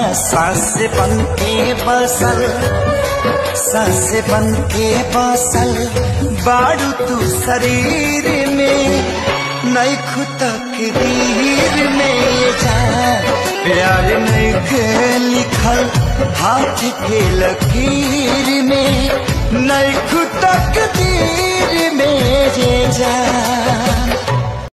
सांस बन के बसल, सांस बन के बसल बाड़ू तू शरीर में, नहीं तकदीर में ये जान प्यार नहीं के लिखल हाथ के लकीर में, नहीं तकदीर में ये जान।